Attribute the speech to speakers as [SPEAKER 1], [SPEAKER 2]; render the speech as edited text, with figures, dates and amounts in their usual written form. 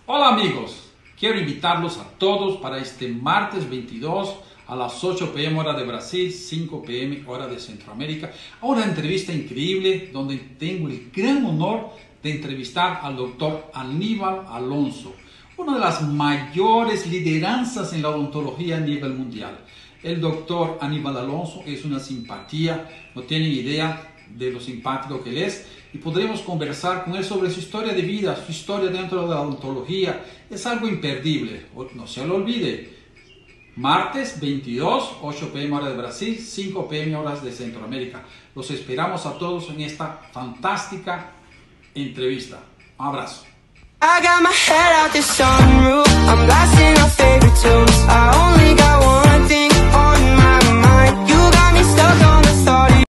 [SPEAKER 1] Hola amigos, quiero invitarlos a todos para este martes 22 a las 8 p.m. hora de Brasil, 5 p.m. hora de Centroamérica, a una entrevista increíble donde tengo el gran honor de entrevistar al doctor Aníbal Alonso, una de las mayores lideranzas en la odontología a nivel mundial. El doctor Aníbal Alonso es una simpatía, no tienen idea de lo simpático que él es, y podremos conversar con él sobre su historia de vida, su historia dentro de la odontología. Es algo imperdible, no se lo olvide. Martes 22, 8 p.m. hora de Brasil, 5 p.m. horas de Centroamérica. Los esperamos a todos en esta fantástica entrevista. Un abrazo. I got my head out the sunroof, I'm blasting our favorite tunes.